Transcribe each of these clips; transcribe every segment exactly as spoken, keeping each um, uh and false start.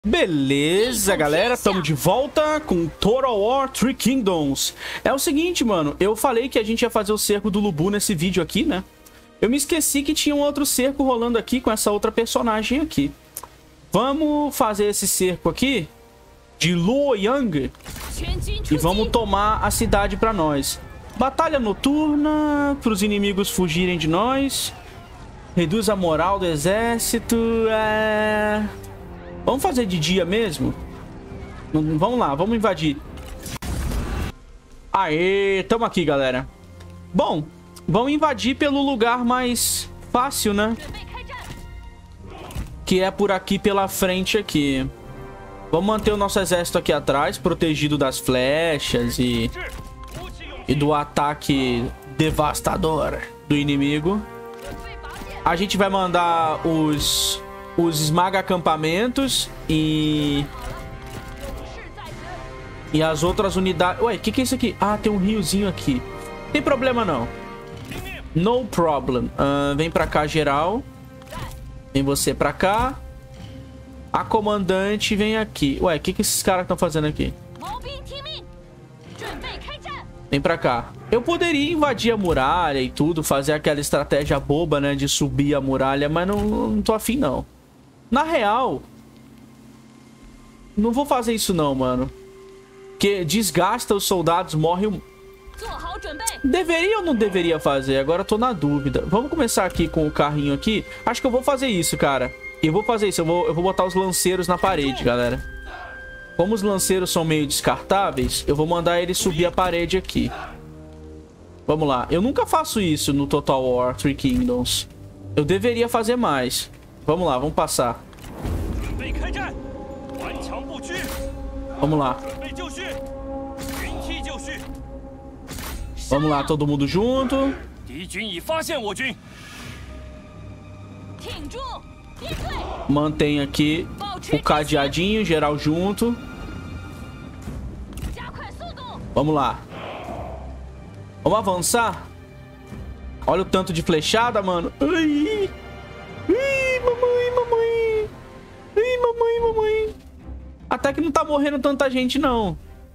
Beleza, galera, estamos de volta com Total War Three Kingdoms. É o seguinte, mano, eu falei que a gente ia fazer o cerco do Lu Bu nesse vídeo aqui, né? Eu me esqueci que tinha um outro cerco rolando aqui com essa outra personagem aqui. Vamos fazer esse cerco aqui de Luoyang e vamos tomar a cidade pra nós. Batalha noturna, para os inimigos fugirem de nós. Reduz a moral do exército, é... Vamos fazer de dia mesmo? Vamos lá, vamos invadir. Aê, tamo aqui, galera. Bom, vamos invadir pelo lugar mais fácil, né? Que é por aqui pela frente aqui. Vamos manter o nosso exército aqui atrás, protegido das flechas e, e do ataque devastador do inimigo. A gente vai mandar os... os esmaga-acampamentos e... E as outras unidades... Ué, o que que é isso aqui? Ah, tem um riozinho aqui. Tem problema não. No problem. Uh, vem pra cá, geral. Vem você pra cá. A comandante vem aqui. Ué, o que que esses caras estão fazendo aqui? Vem pra cá. Eu poderia invadir a muralha e tudo, fazer aquela estratégia boba, né, de subir a muralha, mas não, não tô afim, não. Na real, não vou fazer isso não, mano. Porque desgasta os soldados, morre um... Deveria ou não deveria fazer? Agora eu tô na dúvida. Vamos começar aqui com o carrinho aqui. Acho que eu vou fazer isso, cara. Eu vou fazer isso, eu vou, eu vou botar os lanceiros na parede, galera. Como os lanceiros são meio descartáveis, eu vou mandar eles subir a parede aqui. Vamos lá. Eu nunca faço isso no Total War Three Kingdoms. Eu deveria fazer mais. Vamos lá, vamos passar. Vamos lá. Vamos lá, todo mundo junto. Mantém aqui o cadeadinho, geral junto. Vamos lá. Vamos avançar. Olha o tanto de flechada, mano. Ai, ai, mamãe, mamãe. Ai, mamãe, mamãe. Até que não tá morrendo tanta gente, não.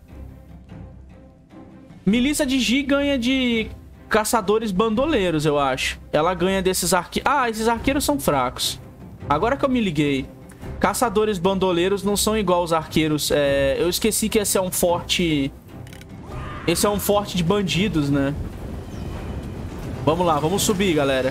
Milícia de Ji ganha de caçadores bandoleiros, eu acho. Ela ganha desses arqueiros. Ah, esses arqueiros são fracos. Agora que eu me liguei. Caçadores bandoleiros não são igual os arqueiros. É... Eu esqueci que esse é um forte... Esse é um forte de bandidos, né? Vamos lá, vamos subir, galera.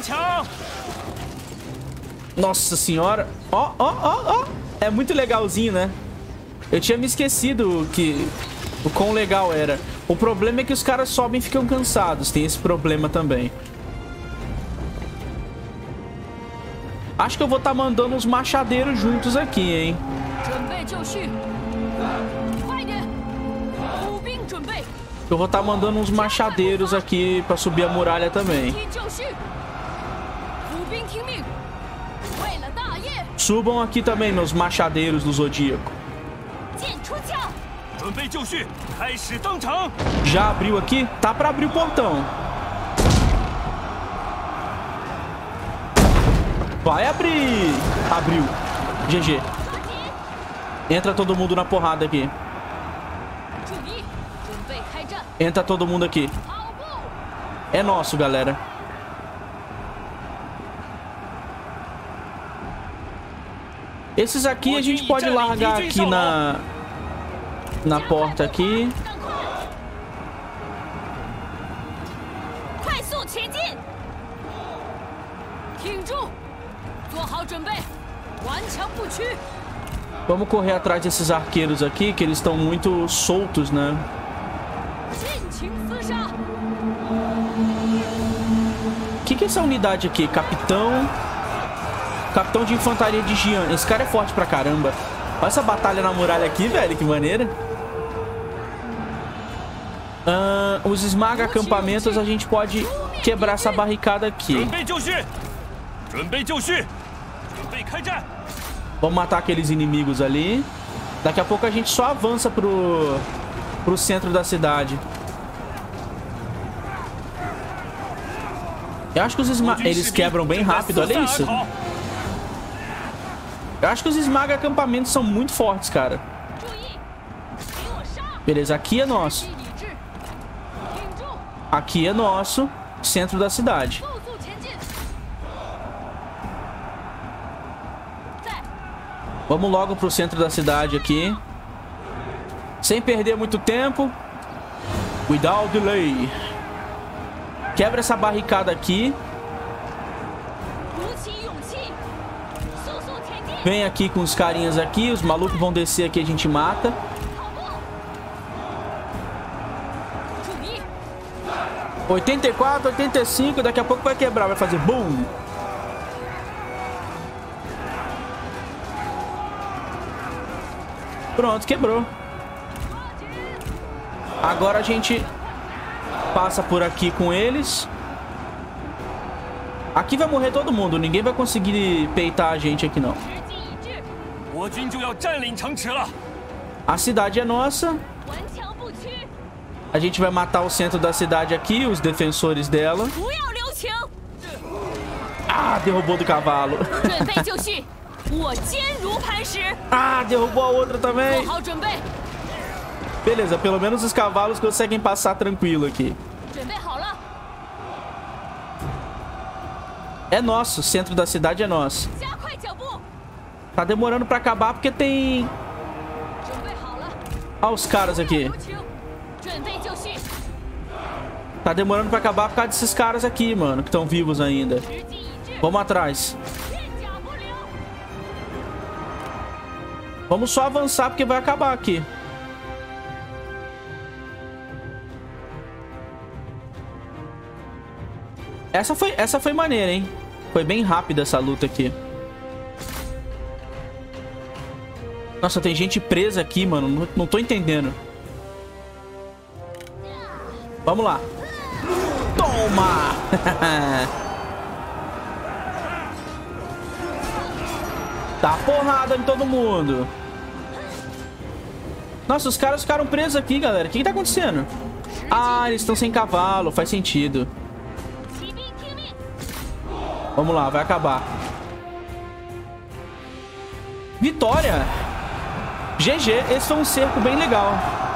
Nossa senhora. Ó, ó, ó, ó. É muito legalzinho, né? Eu tinha me esquecido que... o quão legal era. O problema é que os caras sobem e ficam cansados. Tem esse problema também. Acho que eu vou estar tá mandando os machadeiros juntos aqui, hein? Eu vou estar tá mandando uns machadeiros aqui pra subir a muralha também. Subam aqui também, meus machadeiros do Zodíaco. Já abriu aqui? Tá pra abrir o portão. Vai abrir. Abriu. G G. Entra todo mundo na porrada aqui. Entra todo mundo aqui. É nosso, galera. Esses aqui a gente pode largar aqui na... na porta aqui. Vamos correr atrás desses arqueiros aqui, que eles estão muito soltos, né? O que que é essa unidade aqui? Capitão... Capitão de infantaria de Jian. Esse cara é forte pra caramba. Olha essa batalha na muralha aqui, velho. Que maneira. Uh, os esmaga-acampamentos a gente pode quebrar essa barricada aqui. Vamos matar aqueles inimigos ali. Daqui a pouco a gente só avança pro, pro centro da cidade. Eu acho que os esma... eles quebram bem rápido, olha isso. Eu acho que os esmaga-acampamentos são muito fortes, cara. Beleza, aqui é nosso. Aqui é nosso. Centro da cidade. Vamos logo pro centro da cidade aqui. Sem perder muito tempo. Without delay. Quebra essa barricada aqui. Vem aqui com os carinhas aqui. Os malucos vão descer aqui, a gente mata. oitenta e quatro, oitenta e cinco. Daqui a pouco vai quebrar, vai fazer boom. Pronto, quebrou. Agora a gente passa por aqui com eles. Aqui vai morrer todo mundo. Ninguém vai conseguir peitar a gente aqui, não. A cidade é nossa. A gente vai matar o centro da cidade aqui, os defensores dela. Ah, derrubou do cavalo. Ah, derrubou a outra também. Beleza, pelo menos os cavalos conseguem passar tranquilo aqui. É nosso, o centro da cidade é nosso. Tá demorando pra acabar porque tem... Olha os caras aqui. Tá demorando pra acabar por causa desses caras aqui, mano, que estão vivos ainda. Vamos atrás. Vamos só avançar porque vai acabar aqui. Essa foi, essa foi maneira, hein? Foi bem rápida essa luta aqui. Nossa, tem gente presa aqui, mano. Não, não tô entendendo. Vamos lá. Toma! Tá porrada em todo mundo. Nossa, os caras ficaram presos aqui, galera. O que que tá acontecendo? Ah, eles estão sem cavalo. Faz sentido. Vamos lá, vai acabar. Vitória! G G, esse foi um cerco bem legal.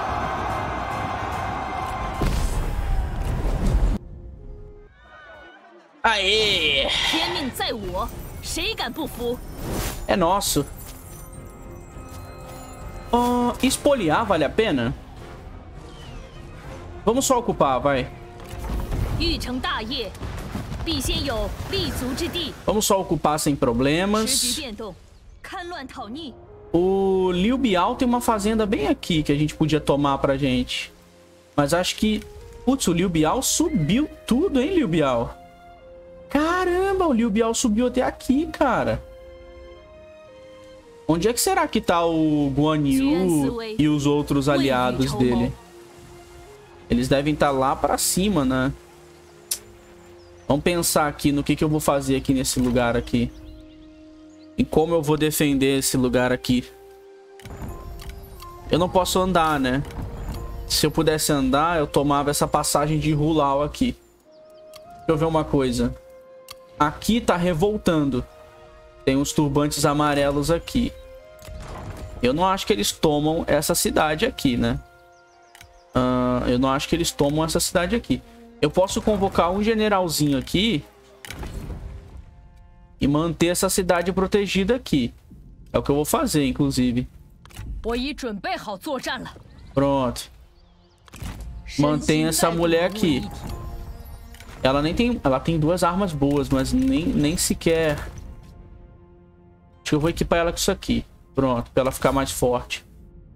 Aê! É nosso. Uh, espoliar vale a pena? Vamos só ocupar, vai. Vamos só ocupar sem problemas. O Liu Biao tem uma fazenda bem aqui que a gente podia tomar pra gente. Mas acho que... Putz, o Liu Biao subiu tudo, hein, Liu Biao? Caramba, o Liu Biao subiu até aqui, cara. Onde é que será que tá o Guan Yu e os outros aliados dele? Eles devem estar lá pra cima, né? Vamos pensar aqui no que, que eu vou fazer aqui nesse lugar aqui. E como eu vou defender esse lugar aqui. Eu não posso andar, né? Se eu pudesse andar, eu tomava essa passagem de Hulao aqui. Deixa eu ver uma coisa. Aqui tá revoltando. Tem uns turbantes amarelos aqui. Eu não acho que eles tomam essa cidade aqui, né? Uh, eu não acho que eles tomam essa cidade aqui. Eu posso convocar um generalzinho aqui e manter essa cidade protegida aqui. É o que eu vou fazer, inclusive. Pronto. Mantém essa mulher aqui. Ela nem tem... Ela tem duas armas boas, mas nem, nem sequer... Acho que eu vou equipar ela com isso aqui. Pronto, pra ela ficar mais forte.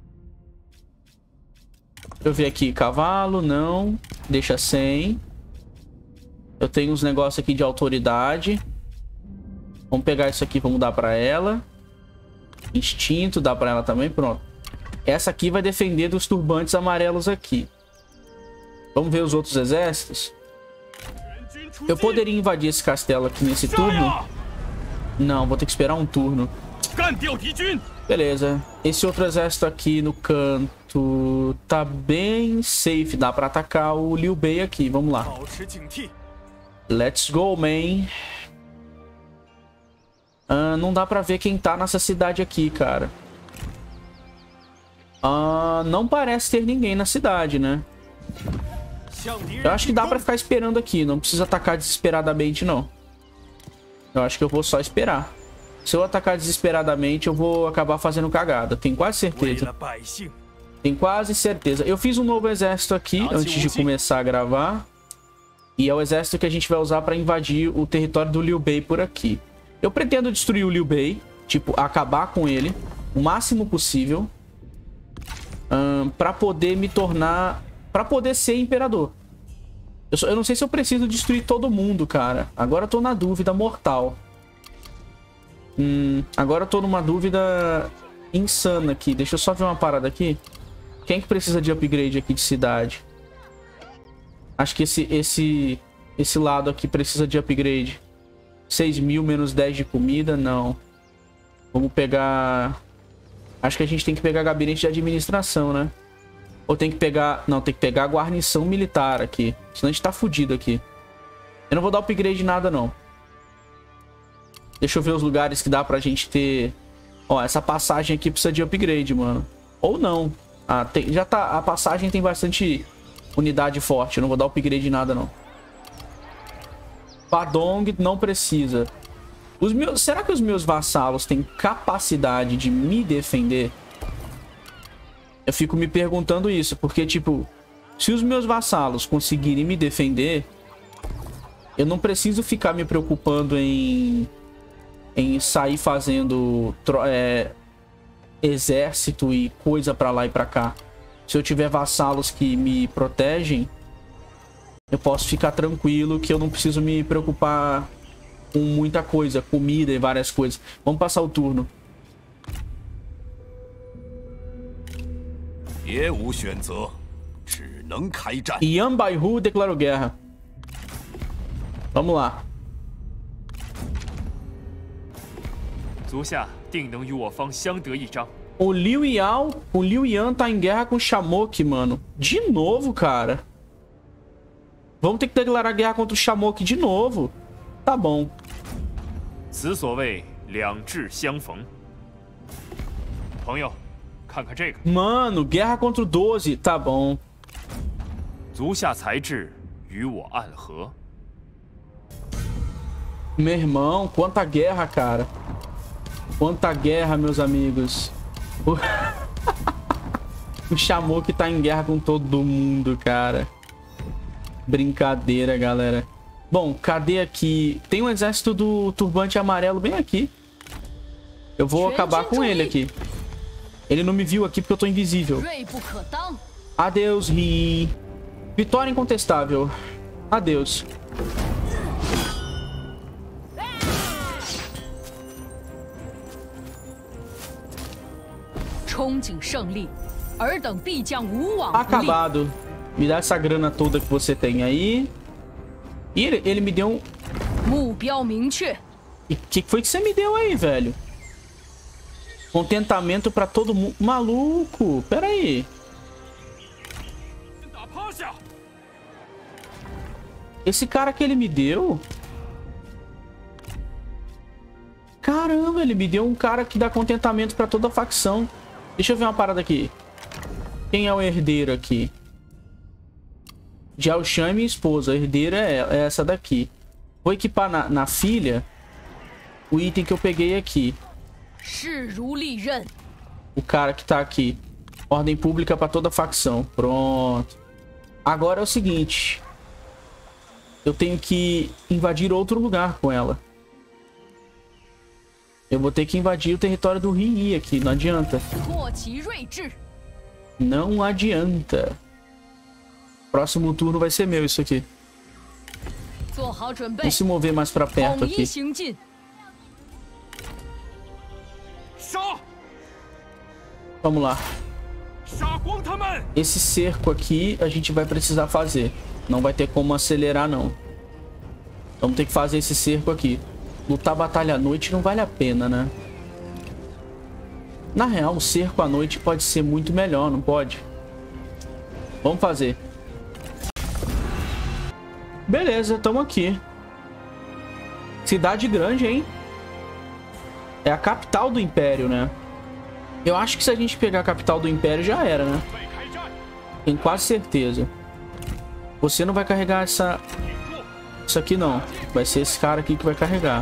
Deixa eu ver aqui. Cavalo, não. Deixa sem. Eu tenho uns negócios aqui de autoridade. Vamos pegar isso aqui, vamos dar pra ela. Instinto, dá pra ela também. Pronto. Essa aqui vai defender dos turbantes amarelos aqui. Vamos ver os outros exércitos. Eu poderia invadir esse castelo aqui nesse turno? Não, vou ter que esperar um turno. Beleza. Esse outro exército aqui no canto tá bem safe. Dá pra atacar o Liu Bei aqui. Vamos lá. Let's go, man. Uh, não dá pra ver quem tá nessa cidade aqui, cara. Uh, não parece ter ninguém na cidade, né? Eu acho que dá pra ficar esperando aqui. Não precisa atacar desesperadamente, não. Eu acho que eu vou só esperar. Se eu atacar desesperadamente, eu vou acabar fazendo cagada. Tenho quase certeza. Tenho quase certeza. Eu fiz um novo exército aqui antes de começar a gravar. E é o exército que a gente vai usar pra invadir o território do Liu Bei por aqui. Eu pretendo destruir o Liu Bei. Tipo, acabar com ele o máximo possível. Um, pra poder me tornar... Pra poder ser imperador. Eu, só, eu não sei se eu preciso destruir todo mundo, cara. Agora eu tô na dúvida mortal. Hum, agora eu tô numa dúvida insana aqui. Deixa eu só ver uma parada aqui. Quem que precisa de upgrade aqui de cidade? Acho que esse, esse, esse lado aqui precisa de upgrade. seis mil menos dez de comida? Não. Vamos pegar... Acho que a gente tem que pegar gabinete de administração, né? Ou tem que pegar... Não, tem que pegar a guarnição militar aqui. Senão a gente tá fudido aqui. Eu não vou dar upgrade de nada, não. Deixa eu ver os lugares que dá pra gente ter... Ó, essa passagem aqui precisa de upgrade, mano. Ou não. Ah, tem... Já tá... A passagem tem bastante unidade forte. Eu não vou dar upgrade de nada, não. Padong não precisa. Os meus... Será que os meus vassalos têm capacidade de me defender? Eu fico me perguntando isso, porque, tipo, se os meus vassalos conseguirem me defender, eu não preciso ficar me preocupando em, em sair fazendo é, exército e coisa pra lá e pra cá. Se eu tiver vassalos que me protegem, eu posso ficar tranquilo que eu não preciso me preocupar com muita coisa, comida e várias coisas. Vamos passar o turno. Yan Baihu declarou guerra. Vamos lá. O Liu Yao, o Liu Yan tá em guerra com Shamok, mano. De novo, cara. Vamos ter que declarar guerra contra o Shamok de novo. Tá bom. Mano, guerra contra o doze. Tá bom. Meu irmão, quanta guerra, cara. Quanta guerra, meus amigos. O Shamok tá em guerra com todo mundo, cara. Brincadeira, galera. Bom, cadê aqui? Tem um exército do turbante amarelo bem aqui. Eu vou acabar com ele aqui. Ele não me viu aqui porque eu tô invisível. Adeus, Ri. Vitória incontestável. Adeus. Acabado. Me dá essa grana toda que você tem aí. E ele, ele me deu um... E o que foi que você me deu aí, velho? Contentamento pra todo mundo. Maluco, pera aí. Esse cara que ele me deu... Caramba, ele me deu um cara que dá contentamento pra toda a facção. Deixa eu ver uma parada aqui. Quem é o herdeiro aqui? Jiao Shan, minha esposa. A herdeira é essa daqui. Vou equipar na, na filha o item que eu peguei aqui. O cara que tá aqui. Ordem pública pra toda a facção. Pronto. Agora é o seguinte. Eu tenho que invadir outro lugar com ela. Eu vou ter que invadir o território do Rii aqui. Não adianta. Não adianta. Próximo turno vai ser meu isso aqui. Vamos se mover mais pra perto aqui. Vamos lá. Esse cerco aqui a gente vai precisar fazer. Não vai ter como acelerar, não. Vamos ter que fazer esse cerco aqui. Lutar batalha à noite não vale a pena, né? Na real, um cerco à noite pode ser muito melhor, não pode? Vamos fazer. Beleza, estamos aqui. Cidade grande, hein? É a capital do Império, né? Eu acho que se a gente pegar a capital do Império já era, né? Tenho quase certeza. Você não vai carregar essa... Isso aqui não. Vai ser esse cara aqui que vai carregar.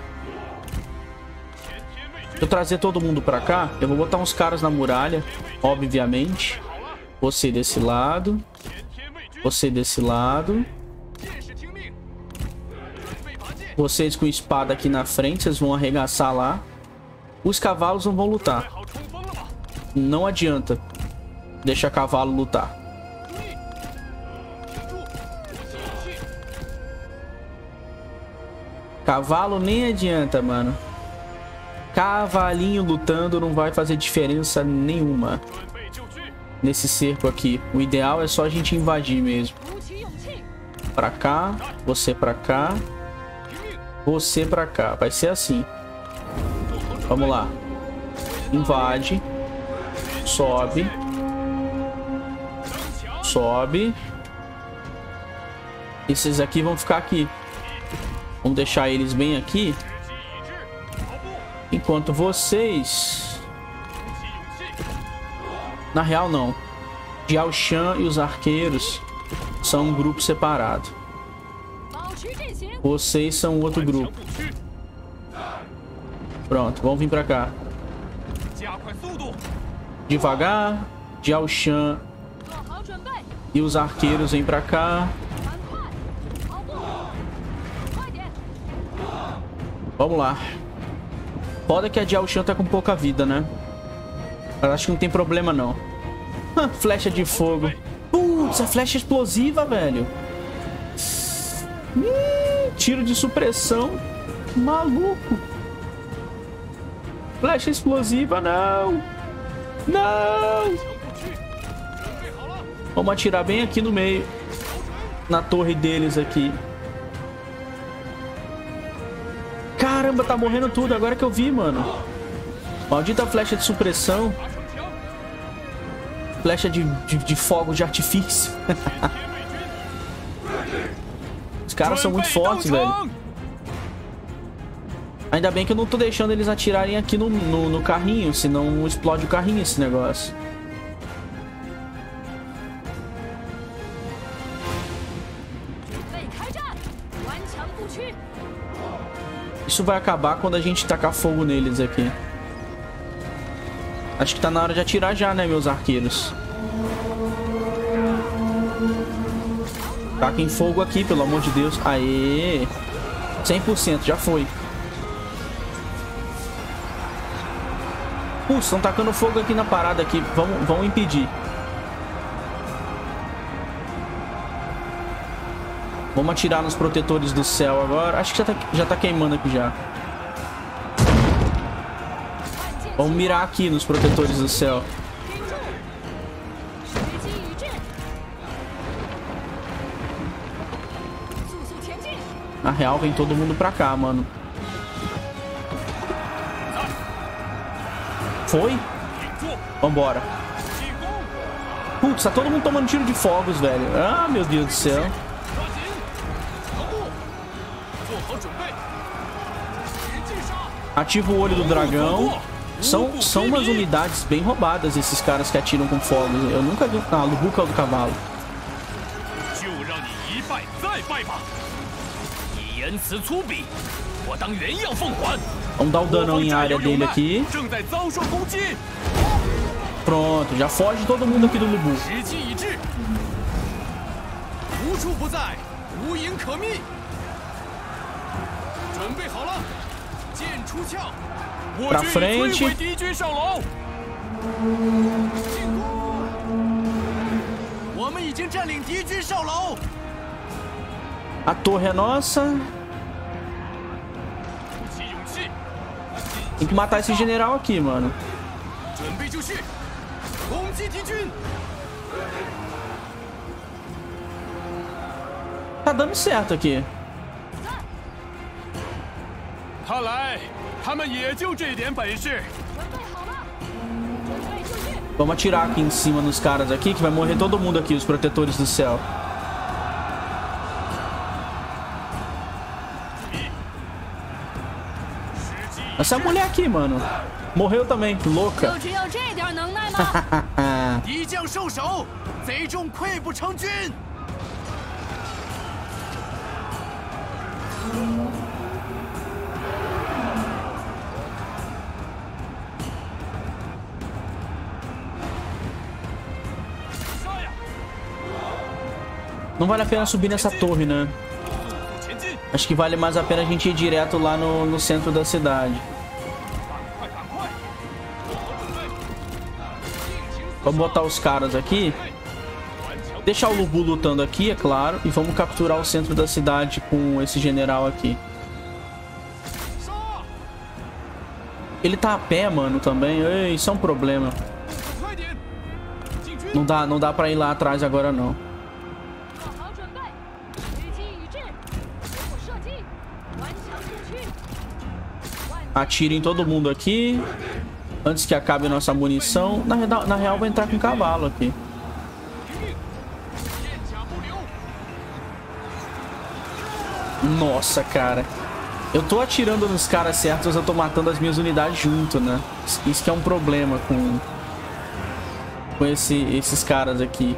Deixa eu trazer todo mundo pra cá. Eu vou botar uns caras na muralha, obviamente. Você desse lado. Você desse lado. Vocês com espada aqui na frente. Vocês vão arregaçar lá. Os cavalos não vão lutar. Não adianta deixar cavalo lutar. Cavalo nem adianta, mano. Cavalinho lutando não vai fazer diferença nenhuma nesse cerco aqui. O ideal é só a gente invadir mesmo. Pra cá, você pra cá, você pra cá. Vai ser assim. Vamos lá. Invade. Sobe. Sobe. Esses aqui vão ficar aqui. Vamos deixar eles bem aqui. Enquanto vocês... Na real, não. Jiao Shan e os arqueiros são um grupo separado. Vocês são outro grupo. Pronto, vamos vir pra cá. Devagar. Jiao Shan e os arqueiros vêm pra cá. Vamos lá. Foda que a Jiao Shan tá com pouca vida, né? Mas acho que não tem problema, não. Flecha de fogo. Putz, a flecha explosiva, velho. Hum, tiro de supressão. Maluco. Flecha explosiva, não. Não. Vamos atirar bem aqui no meio. Na torre deles aqui. Caramba, tá morrendo tudo. Agora que eu vi, mano. Maldita flecha de supressão. Flecha de, de, de fogo de artifício. Os caras são muito fortes, velho. Ainda bem que eu não tô deixando eles atirarem aqui no, no, no carrinho. Senão explode o carrinho esse negócio. Isso vai acabar quando a gente tacar fogo neles aqui. Acho que tá na hora de atirar já, né, meus arqueiros? Taquem fogo aqui, pelo amor de Deus. Aê! cem por cento, já foi. Putz, estão tacando fogo aqui na parada aqui. Vamos, vamos impedir. Vamos atirar nos protetores do céu agora. Acho que já tá, já tá queimando aqui já. Vamos mirar aqui nos protetores do céu. Na real, vem todo mundo pra cá, mano. Foi? Vambora. Putz, tá todo mundo tomando tiro de fogos, velho. Ah, meu Deus do céu. Ativa o olho do dragão. São, são umas unidades bem roubadas, esses caras que atiram com fogos. Eu nunca vi... Ah, Lubuca do cavalo. Vamos dar o dano em área dele aqui. Pronto, já foge todo mundo aqui do Lubu. Pra frente. A torre é nossa. Tem que matar esse general aqui, mano. Tá dando certo aqui. Vamos atirar aqui em cima nos caras aqui, que vai morrer todo mundo aqui, os protetores do céu. Essa mulher aqui, mano. Morreu também, louca. Não vale a pena subir nessa torre, né? Acho que vale mais a pena a gente ir direto lá no, no centro da cidade. Vamos botar os caras aqui. Deixar o Lu Bu lutando aqui, é claro. E vamos capturar o centro da cidade com esse general aqui. Ele tá a pé, mano, também. Ei, isso é um problema. Não dá, não dá pra ir lá atrás agora, não. Atire em todo mundo aqui. Antes que acabe a nossa munição. Na, na real, vou entrar com um cavalo aqui. Nossa, cara. Eu tô atirando nos caras certos, mas eu tô matando as minhas unidades junto, né? Isso que é um problema com... Com esse, esses caras aqui.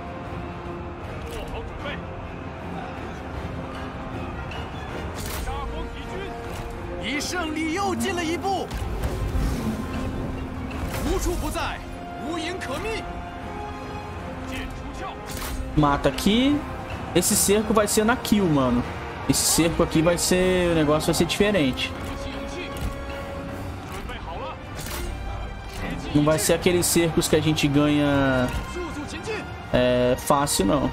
Mata aqui. Esse cerco vai ser na kill, mano. Esse cerco aqui vai ser... O negócio vai ser diferente. Não vai ser aqueles cercos que a gente ganha... É... Fácil, não.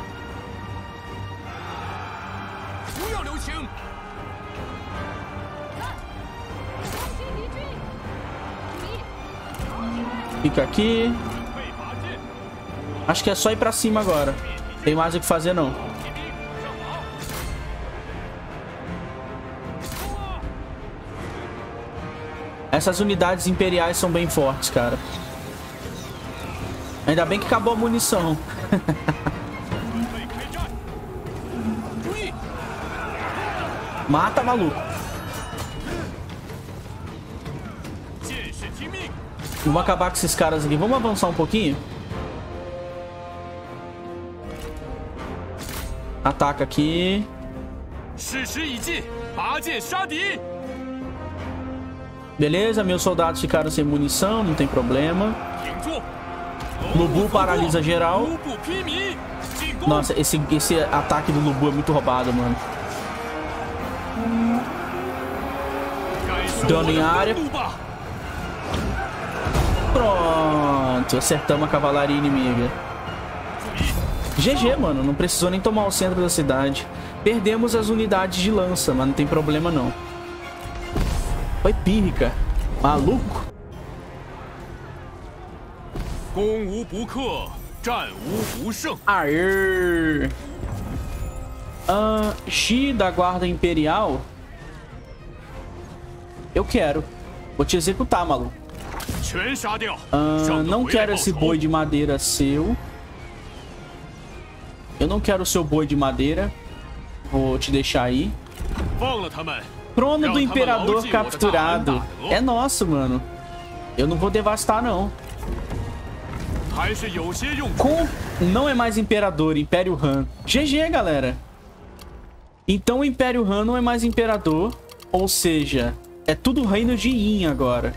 Fica aqui. Acho que é só ir pra cima agora. Tem mais o que fazer, não. Essas unidades imperiais são bem fortes, cara. Ainda bem que acabou a munição. Mata, maluco. Vamos acabar com esses caras aqui. Vamos avançar um pouquinho. Ataca aqui. Beleza, meus soldados ficaram sem munição, não tem problema. Lu Bu paralisa geral. Nossa, esse, esse ataque do Lu Bu é muito roubado, mano. Dano em área. Pronto, acertamos a cavalaria inimiga. G G, mano, não precisou nem tomar o centro da cidade. Perdemos as unidades de lança, mas não tem problema não. Foi pírrica. Maluco. Aê. Ah, Xi da guarda imperial. Eu quero. Vou te executar, maluco. Ah, não quero esse boi de madeira seu. Eu não quero o seu boi de madeira. Vou te deixar aí. Trono do Imperador capturado. É nosso, mano. Eu não vou devastar, não. Com... Não é mais Imperador, Império Han. G G, galera. Então o Império Han não é mais Imperador. Ou seja, é tudo reino de Yin agora.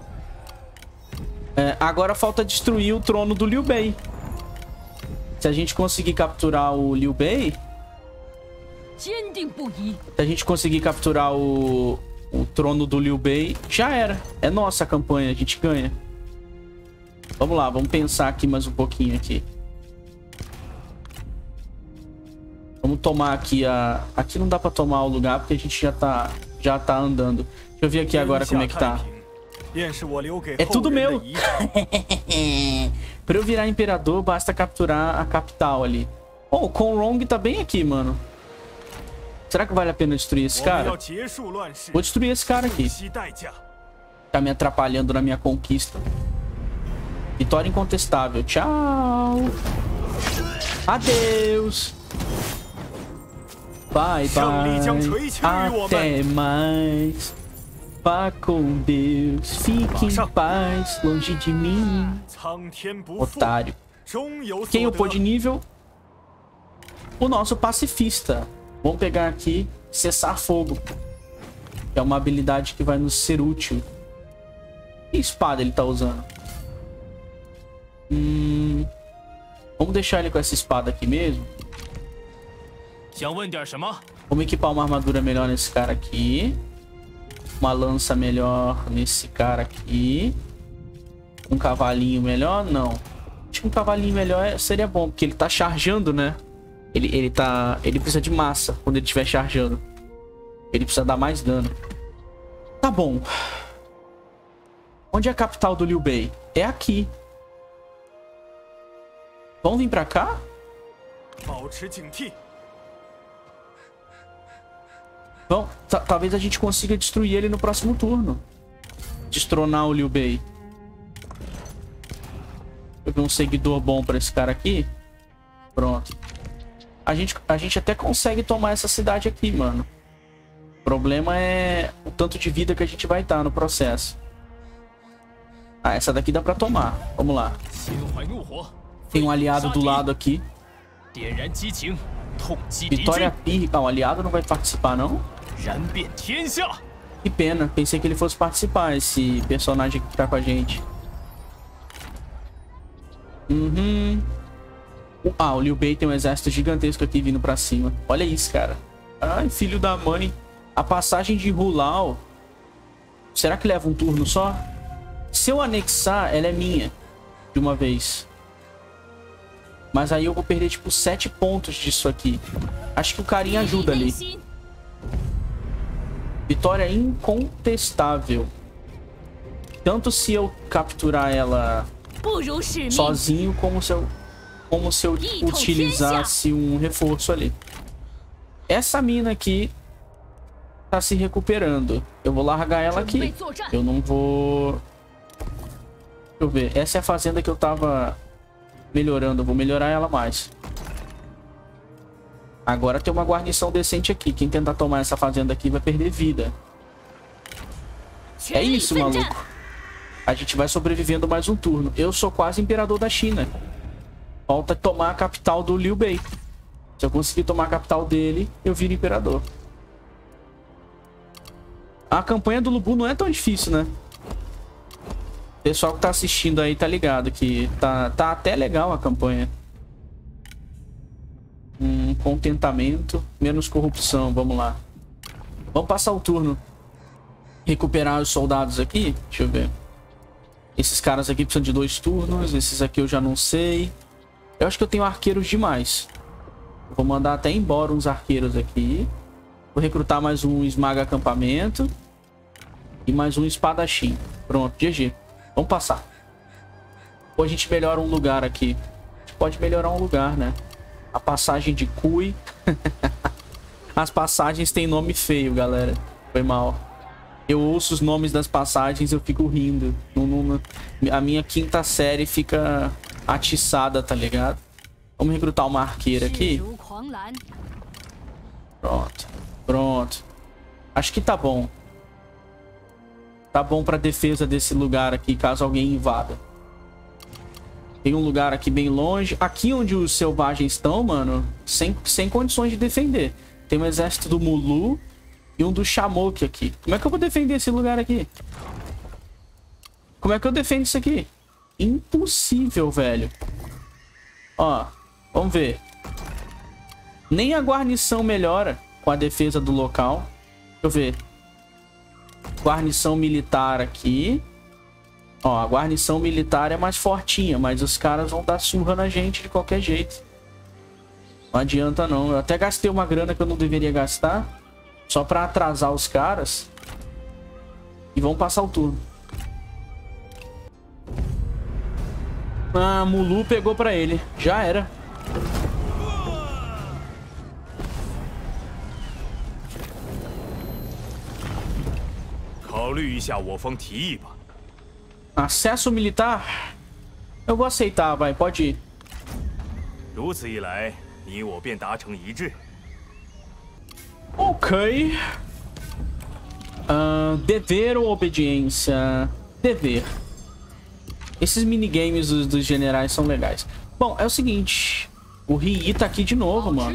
É, agora falta destruir o trono do Liu Bei. Se a gente conseguir capturar o Liu Bei... Se a gente conseguir capturar o, o trono do Liu Bei, já era. É nossa a campanha, a gente ganha. Vamos lá, vamos pensar aqui mais um pouquinho aqui. Vamos tomar aqui a... Aqui não dá pra tomar o lugar porque a gente já tá, já tá andando. Deixa eu ver aqui agora como é que tá. É tudo meu. Pra eu virar imperador, basta capturar a capital ali. Oh, o Conrong tá bem aqui, mano. Será que vale a pena destruir esse cara? Vou destruir esse cara aqui. Tá me atrapalhando na minha conquista. Vitória incontestável. Tchau. Adeus. Bye, bye. Até mais. Vá com Deus, fique em paz, longe de mim. Otário. Quem upou de nível? O nosso pacifista. Vamos pegar aqui, cessar fogo. Que é uma habilidade que vai nos ser útil. Que espada ele tá usando? Hum... Vamos deixar ele com essa espada aqui mesmo. Vamos equipar uma armadura melhor nesse cara aqui. Uma lança melhor nesse cara aqui. Um cavalinho melhor? Não. Acho que um cavalinho melhor seria bom, porque ele tá chargeando, né? Ele, ele tá... Ele precisa de massa quando ele estiver chargeando. Ele precisa dar mais dano. Tá bom. Onde é a capital do Liu Bei? É aqui. Vamos vir pra cá? Bom, talvez a gente consiga destruir ele no próximo turno. Destronar o Liu Bei. Eu vi um seguidor bom pra esse cara aqui. Pronto. A gente, a gente até consegue tomar essa cidade aqui, mano. O problema é o tanto de vida que a gente vai dar no processo. Ah, essa daqui dá pra tomar. Vamos lá. Tem um aliado do lado aqui. Vitória Pirre. Ah, o aliado não vai participar, não? Que pena. Pensei que ele fosse participar, esse personagem que tá com a gente. Uhum. Ah, o Liu Bei tem um exército gigantesco aqui vindo pra cima. Olha isso, cara. Ai, filho da mãe. A passagem de Hulao. Será que leva um turno só? Se eu anexar, ela é minha. De uma vez. Mas aí eu vou perder, tipo, sete pontos disso aqui. Acho que o carinha ajuda ali. Vitória incontestável. Tanto se eu capturar ela sozinho, como se eu, como se eu utilizasse um reforço ali. Essa mina aqui tá se recuperando. Eu vou largar ela aqui. Eu não vou... Deixa eu ver. Essa é a fazenda que eu tava... melhorando, eu vou melhorar ela mais. Agora tem uma guarnição decente aqui. Quem tentar tomar essa fazenda aqui vai perder vida. É isso, maluco. A gente vai sobrevivendo mais um turno. Eu sou quase imperador da China. Falta tomar a capital do Liu Bei. Se eu conseguir tomar a capital dele, eu viro imperador. A campanha do Lubu não é tão difícil, né? O pessoal que tá assistindo aí tá ligado que tá, tá até legal a campanha. Um contentamento, menos corrupção, vamos lá. Vamos passar o turno. Recuperar os soldados aqui. Deixa eu ver. Esses caras aqui precisam de dois turnos. Esses aqui eu já não sei. Eu acho que eu tenho arqueiros demais. Vou mandar até embora uns arqueiros aqui. Vou recrutar mais um esmaga acampamento. E mais um espadachim. Pronto, G G. Vamos passar. Ou a gente melhora um lugar aqui. A gente pode melhorar um lugar, né? A passagem de Cui. As passagens têm nome feio, galera. Foi mal. Eu ouço os nomes das passagens e eu fico rindo. Não, não, a minha quinta série fica atiçada, tá ligado? Vamos recrutar uma arqueira aqui. Pronto. Pronto. Acho que tá bom. Tá bom pra defesa desse lugar aqui, caso alguém invada. Tem um lugar aqui bem longe. Aqui onde os selvagens estão, mano, sem, sem condições de defender. Tem um exército do Mulu e um do Shamok aqui. Como é que eu vou defender esse lugar aqui? Como é que eu defendo isso aqui? Impossível, velho. Ó, vamos ver. Nem a guarnição melhora com a defesa do local. Deixa eu ver. Guarnição militar aqui. Ó, a guarnição militar é mais fortinha, mas os caras vão dar surra na gente de qualquer jeito. Não adianta não. Eu até gastei uma grana que eu não deveria gastar, só pra atrasar os caras. E vão passar o turno. Ah, Mulu pegou pra ele. Já era. Acesso militar? Eu vou aceitar, vai, pode ir. Ok. Uh, dever ou obediência? Dever. Esses minigames dos, dos generais são legais. Bom, é o seguinte. O Rii tá aqui de novo, mano.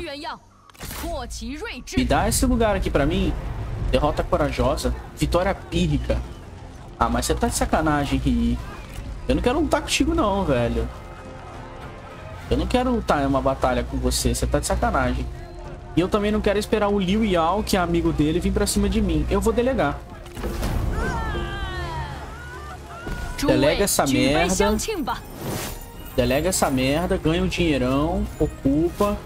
Me dá esse lugar aqui pra mim. Derrota corajosa. Vitória pírrica. Ah, mas você tá de sacanagem, Rii. Eu não quero lutar contigo não, velho. Eu não quero lutar em uma batalha com você. Você tá de sacanagem. E eu também não quero esperar o Liu Yao, que é amigo dele, vir pra cima de mim. Eu vou delegar. Delega essa merda. Delega essa merda. Ganha um dinheirão. Ocupa.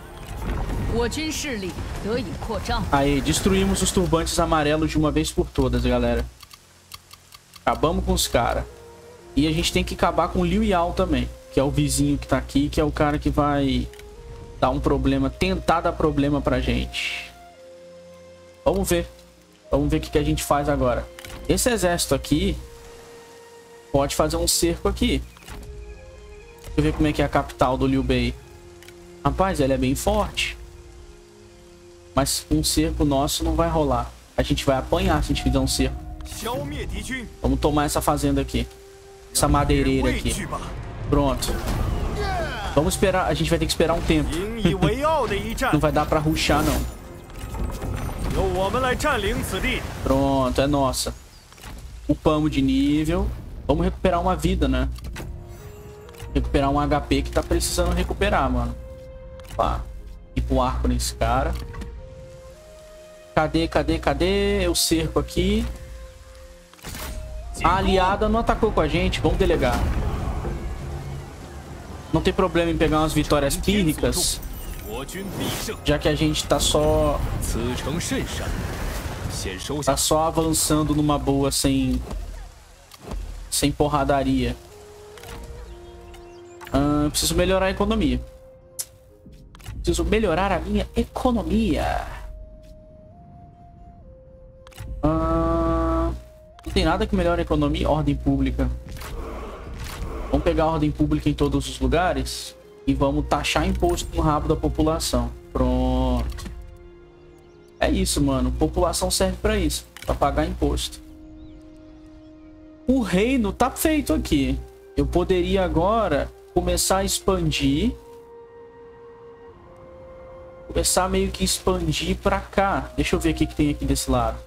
Aí, destruímos os turbantes amarelos de uma vez por todas, galera. Acabamos com os caras. E a gente tem que acabar com o Liu Yao também. Que é o vizinho que tá aqui. Que é o cara que vai dar um problema. Tentar dar problema pra gente. Vamos ver. Vamos ver o que, que a gente faz agora. Esse exército aqui pode fazer um cerco aqui. Deixa eu ver como é que é a capital do Liu Bei. Rapaz, ela é bem forte. Mas um cerco nosso não vai rolar. A gente vai apanhar se a gente fizer um cerco. Vamos tomar essa fazenda aqui. Essa madeireira aqui. Pronto. Vamos esperar. A gente vai ter que esperar um tempo. Não vai dar pra rushar, não. Pronto, é nossa. Upamos de nível. Vamos recuperar uma vida, né? Recuperar um H P que tá precisando recuperar, mano. Pá. Ir pro arco nesse cara. Cadê, cadê, cadê? Eu cerco aqui. A aliada não atacou com a gente. Vamos delegar. Não tem problema em pegar umas vitórias pírricas. Já que a gente tá só... Tá só avançando numa boa sem... Sem porradaria. Ah, preciso melhorar a economia. Preciso melhorar a minha economia. Ah, não tem nada que melhore a economia. Ordem pública. Vamos pegar a ordem pública em todos os lugares. E vamos taxar imposto no rabo da população. Pronto. É isso, mano. População serve pra isso. Pra pagar imposto. O reino tá feito aqui. Eu poderia agora começar a expandir. Começar meio que expandir pra cá. Deixa eu ver o que tem aqui desse lado.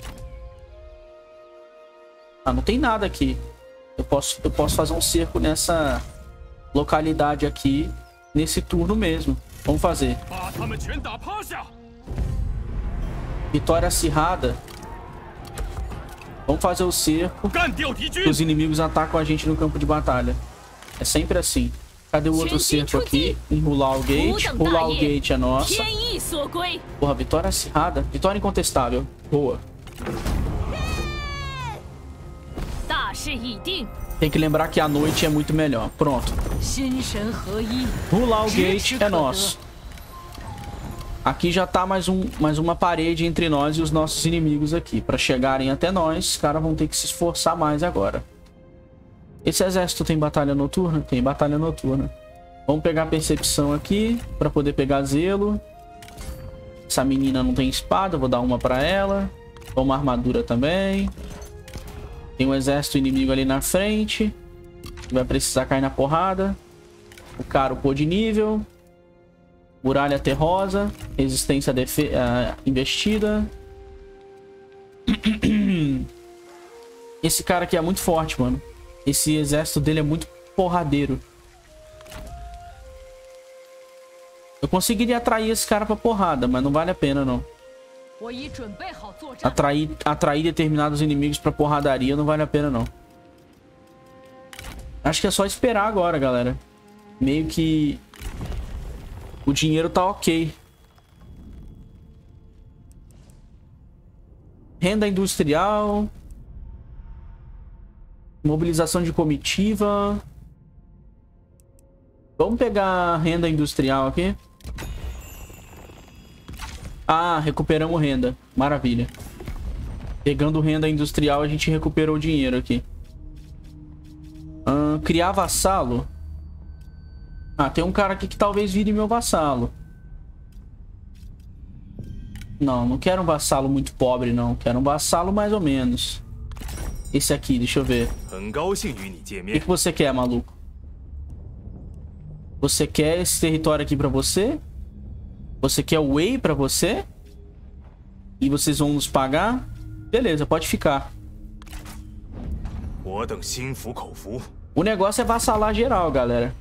Ah, não tem nada aqui. Eu posso, eu posso fazer um cerco nessa localidade aqui. Nesse turno mesmo. Vamos fazer. Vitória acirrada. Vamos fazer o cerco. Os inimigos atacam a gente no campo de batalha. É sempre assim. Cadê o outro cerco aqui? Enrolar o gate. Rolar o gate é nossa. Porra, vitória acirrada. Vitória incontestável. Boa. Tem que lembrar que a noite é muito melhor. Pronto. Rolar o gate é nosso. Aqui já tá mais, um, mais uma parede entre nós e os nossos inimigos aqui. Pra chegarem até nós, os caras vão ter que se esforçar mais agora. Esse exército tem batalha noturna? Tem batalha noturna. Vamos pegar a percepção aqui pra poder pegar zelo. Essa menina não tem espada, vou dar uma pra ela. Toma armadura também. Tem um exército inimigo ali na frente. Vai precisar cair na porrada. O cara upou de nível. Muralha terrosa. Resistência defe uh, investida. Esse cara aqui é muito forte, mano. Esse exército dele é muito porradeiro. Eu conseguiria atrair esse cara pra porrada, mas não vale a pena, não. Atrair, atrair determinados inimigos pra porradaria não vale a pena, não. Acho que é só esperar agora, galera. Meio que... O dinheiro tá ok. Renda industrial. Mobilização de comitiva. Vamos pegar a renda industrial aqui. Ah, recuperamos renda. Maravilha. Pegando renda industrial, a gente recuperou o dinheiro aqui. Ah, criar vassalo. Ah, tem um cara aqui que talvez vire meu vassalo. Não, não quero um vassalo muito pobre, não. Quero um vassalo mais ou menos. Esse aqui, deixa eu ver. O que, que você quer, maluco? Você quer esse território aqui pra você? Você quer o Wei pra você? E vocês vão nos pagar? Beleza, pode ficar. O negócio é vassalar geral, galera.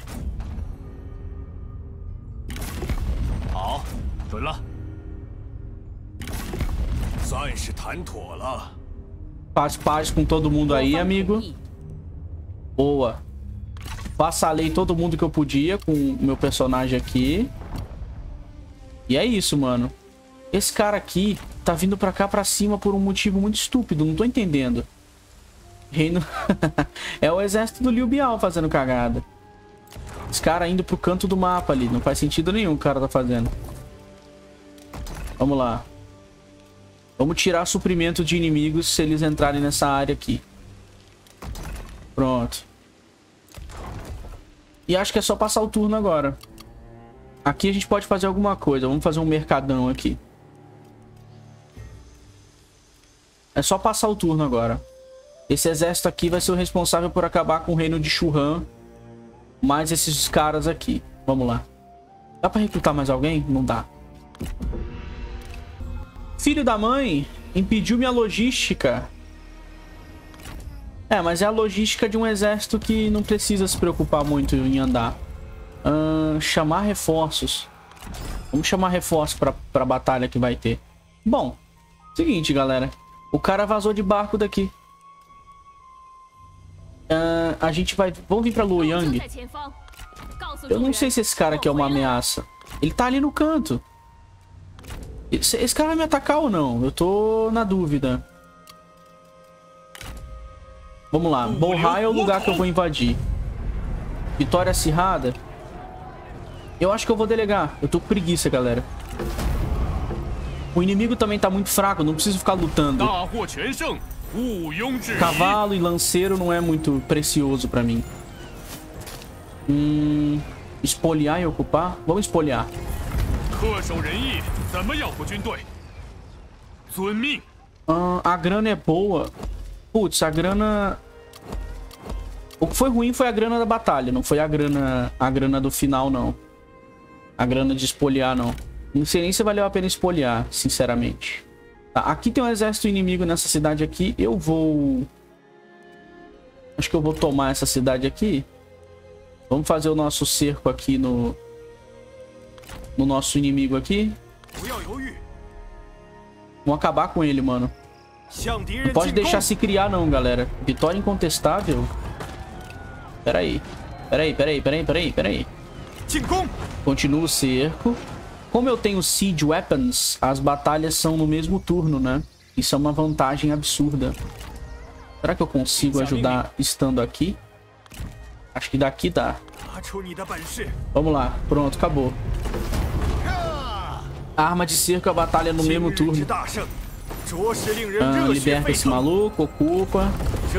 Faz paz com todo mundo aí, amigo. Boa. Vassalei todo mundo que eu podia com o meu personagem aqui. E é isso, mano. Esse cara aqui tá vindo pra cá pra cima por um motivo muito estúpido. Não tô entendendo. Reino... é o exército do Liu Biao fazendo cagada. Esse cara indo pro canto do mapa ali. Não faz sentido nenhum o cara tá fazendo. Vamos lá. Vamos tirar suprimento de inimigos se eles entrarem nessa área aqui. Pronto. E acho que é só passar o turno agora. Aqui a gente pode fazer alguma coisa. Vamos fazer um mercadão aqui. É só passar o turno agora. Esse exército aqui vai ser o responsável por acabar com o reino de Shuhan. Mais esses caras aqui. Vamos lá. Dá pra recrutar mais alguém? Não dá. Filho da mãe impediu minha logística. É, mas é a logística de um exército que não precisa se preocupar muito em andar. Uh, chamar reforços. Vamos chamar reforços pra, pra batalha que vai ter. Bom, seguinte, galera. O cara vazou de barco daqui. Uh, a gente vai... Vamos vir pra Luoyang. Eu não sei se esse cara aqui é uma ameaça. Ele tá ali no canto. Esse, esse cara vai me atacar ou não? Eu tô na dúvida. Vamos lá. Bohai é o lugar que eu vou invadir. Vitória acirrada. Eu acho que eu vou delegar. Eu tô com preguiça, galera. O inimigo também tá muito fraco. Não preciso ficar lutando. Cavalo e lanceiro não é muito precioso pra mim. Hum, espoliar e ocupar? Vamos espoliar. Ah, a grana é boa. Putz, a grana... O que foi ruim foi a grana da batalha. Não foi a grana, a grana do final, não. A grana de espoliar, não. Não sei nem se valeu a pena espoliar, sinceramente. Tá, aqui tem um exército inimigo nessa cidade aqui. Eu vou... Acho que eu vou tomar essa cidade aqui. Vamos fazer o nosso cerco aqui no... No nosso inimigo aqui. Vamos acabar com ele, mano. Não pode deixar se criar, não, galera. Vitória incontestável. Pera aí. Pera aí, pera aí, pera aí, pera aí, pera aí. Continua o cerco. Como eu tenho Siege Weapons, as batalhas são no mesmo turno, né? Isso é uma vantagem absurda. Será que eu consigo ajudar estando aqui? Acho que daqui dá. Vamos lá. Pronto, acabou. Arma de cerco, a batalha no mesmo turno. Ah, liberta esse maluco, ocupa.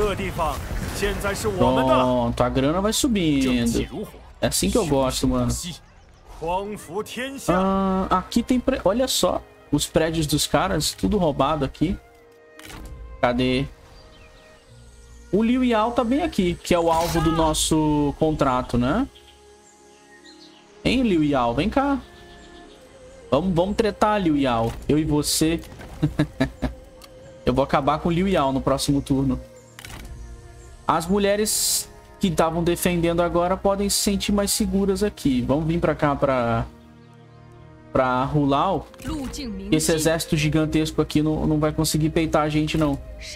Pronto, a grana vai subindo. É assim que eu gosto, mano. Ah, aqui tem... Pre... Olha só. Os prédios dos caras, tudo roubado aqui. Cadê? O Liu Yao tá bem aqui, que é o alvo do nosso contrato, né? Hein, Liu Yao? Vem cá. Vamos, vamos tretar, Liu Yao. Eu e você. Eu vou acabar com o Liu Yao no próximo turno. As mulheres que estavam defendendo agora podem se sentir mais seguras aqui. Vamos vir pra cá, pra... Pra Hulao. Esse exército gigantesco aqui não, não vai conseguir peitar a gente, não.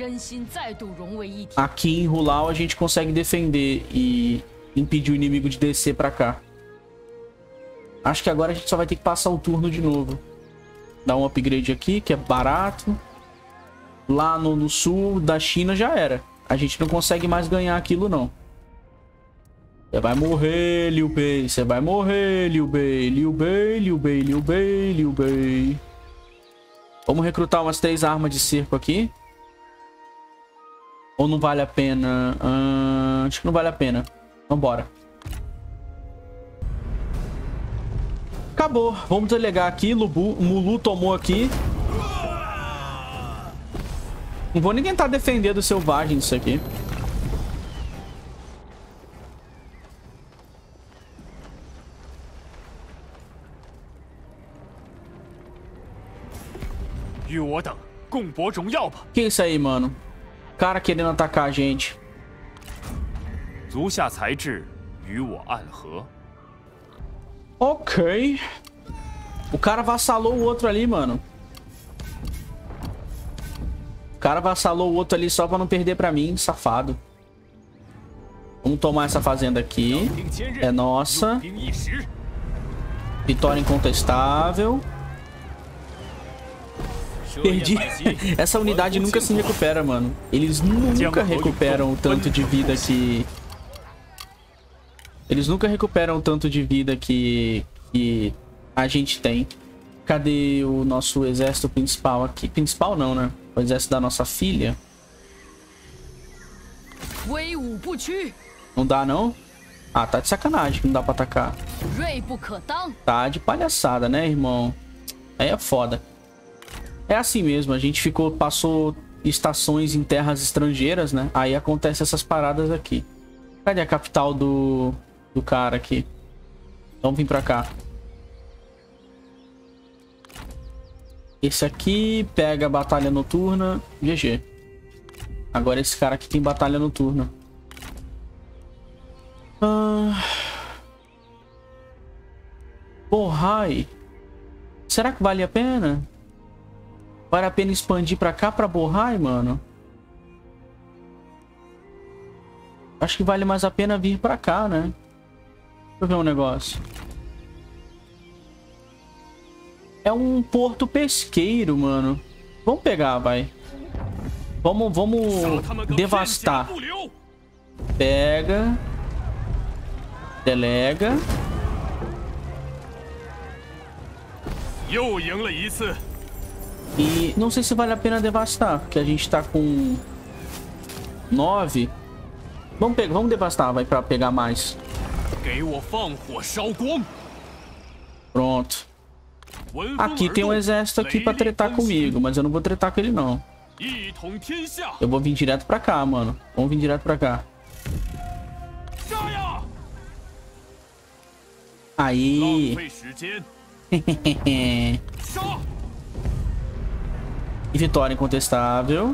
Aqui em Hulao a gente consegue defender e impedir o inimigo de descer pra cá. Acho que agora a gente só vai ter que passar o turno de novo. Dar um upgrade aqui, que é barato. Lá no, no sul da China já era. A gente não consegue mais ganhar aquilo, não. Você vai morrer, Liu Bei. Você vai morrer, Liu Bei. Liu Bei, Liu Bei, Liu Bei, Liu Bei. Vamos recrutar umas três armas de cerco aqui. Ou não vale a pena? Hum, acho que não vale a pena. Vambora. acabou. Vamos delegar aqui. Lubu, Mulu tomou aqui. Não vou nem tentar defender do selvagem isso aqui. Que é isso aí, mano? Cara querendo atacar a gente. Ok. O cara vassalou o outro ali, mano. O cara vassalou o outro ali só pra não perder pra mim, safado. Vamos tomar essa fazenda aqui. É nossa. Vitória incontestável. Perdi. Essa unidade nunca se recupera, mano. Eles nunca recuperam o tanto de vida que... Eles nunca recuperam o tanto de vida que... que a gente tem. Cadê o nosso exército principal aqui? Principal não, né? O exército da nossa filha. Não dá, não? Ah, tá de sacanagem que não dá pra atacar. Tá de palhaçada, né, irmão? Aí é foda. É assim mesmo, a gente ficou, passou estações em terras estrangeiras, né? Aí acontece essas paradas aqui. Cadê a capital do, do cara aqui? Vamos vir pra cá. Esse aqui pega a batalha noturna. G G. Agora esse cara aqui tem batalha noturna. Ah... Borrai. Será que vale a pena? Vale a pena expandir pra cá, pra Borrai, mano? Acho que vale mais a pena vir pra cá, né? Deixa eu ver um negócio. É um porto pesqueiro, mano. Vamos pegar, vai. Vamos, vamos devastar. Pega. Delega. E não sei se vale a pena devastar, porque a gente tá com nove. Vamos pegar, vamos devastar, vai, pra pegar mais. Pronto. Aqui tem um exército aqui pra tretar comigo, mas eu não vou tretar com ele, não. Eu vou vir direto pra cá, mano. Vamos vir direto pra cá. Aí. E vitória incontestável.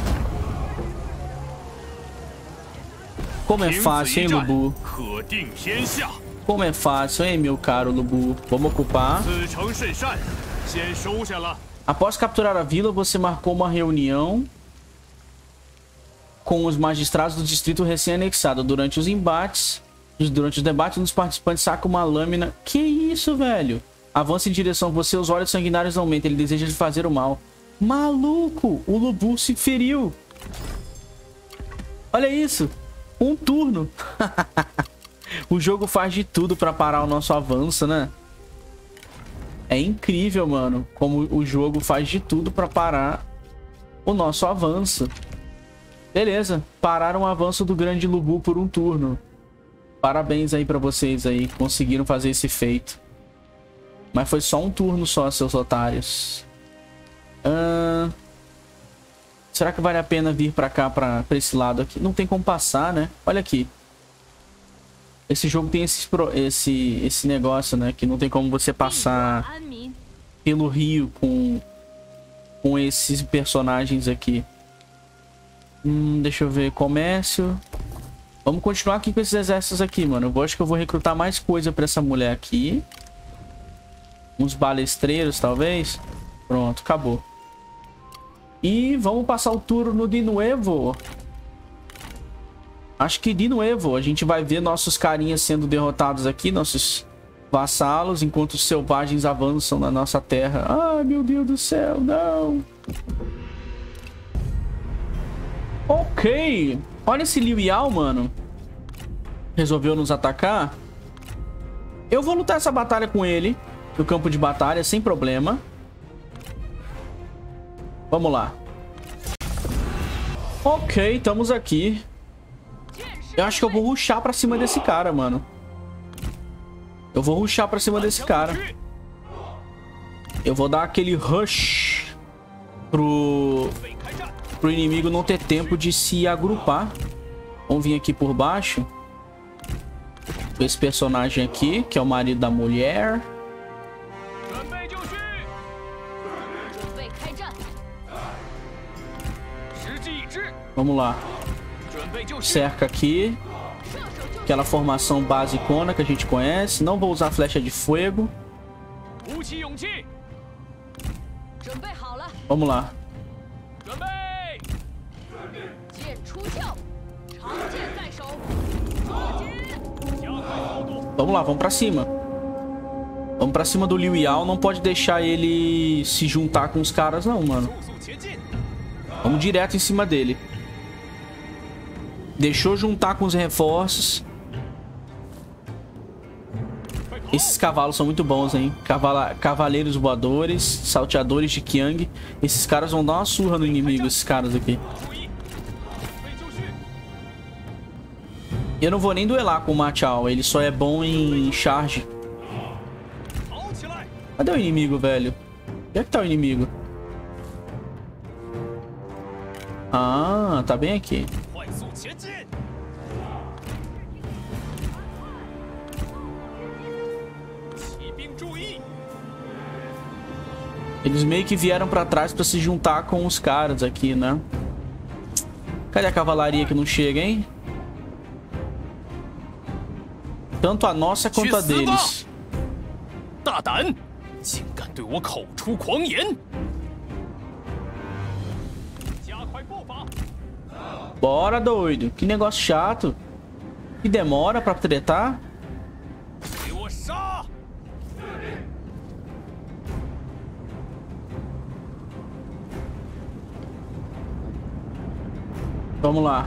Como é fácil, hein, Lubu? Como é fácil, hein, meu caro Lubu? Vamos ocupar. Após capturar a vila, você marcou uma reunião com os magistrados do distrito recém-anexado. Durante os embates, durante os debates, um dos participantes saca uma lâmina. Que isso, velho? Avança em direção a você, os olhos sanguinários aumentam. Ele deseja lhe fazer o mal. Maluco! O Lubu se feriu. Olha isso. Um turno. O jogo faz de tudo pra parar o nosso avanço, né? É incrível, mano. Como o jogo faz de tudo pra parar o nosso avanço. Beleza. Pararam o avanço do grande Lubu por um turno. Parabéns aí pra vocês aí. Conseguiram fazer esse feito. Mas foi só um turno só, seus otários. Uh... Será que vale a pena vir pra cá, pra, pra esse lado aqui? Não tem como passar, né? Olha aqui. Esse jogo tem esse, esse, esse negócio, né? Que não tem como você passar pelo rio com, com esses personagens aqui. Hum, deixa eu ver. Comércio. Vamos continuar aqui com esses exércitos aqui, mano. Eu acho que eu vou recrutar mais coisa pra essa mulher aqui. Uns balestreiros, talvez. Pronto, acabou. E vamos passar o turno no de novo. Acho que de novo a gente vai ver nossos carinhas sendo derrotados aqui, nossos vassalos, enquanto os selvagens avançam na nossa terra. Ai, meu Deus do céu, não. Ok. Olha esse Liu Yao, mano. Resolveu nos atacar. Eu vou lutar essa batalha com ele no campo de batalha, sem problema. Vamos lá. Ok, estamos aqui. Eu acho que eu vou rushar pra cima desse cara, mano. Eu vou rushar pra cima desse cara. Eu vou dar aquele rush pro, pro inimigo não ter tempo de se agrupar. Vamos vir aqui por baixo. Esse personagem aqui, que é o marido da mulher. Vamos lá. Cerca aqui. Aquela formação basicona que a gente conhece. Não vou usar flecha de fogo. Vamos lá. Vamos lá, vamos pra cima. Vamos pra cima do Liu Yao. Não pode deixar ele se juntar com os caras não, mano. Vamos direto em cima dele. Deixou juntar com os reforços. Esses cavalos são muito bons, hein? Cavala... Cavaleiros voadores, salteadores de Qiang. Esses caras vão dar uma surra no inimigo, esses caras aqui. Eu não vou nem duelar com o Ma Chao. Ele só é bom em charge. Cadê o inimigo, velho? Onde é que tá o inimigo? Ah, tá bem aqui. Eles meio que vieram pra trás pra se juntar com os caras aqui, né? Cadê a cavalaria que não chega, hein? Tanto a nossa quanto a deles. Bora, doido. Que negócio chato. Que demora pra tretar. Vamos lá.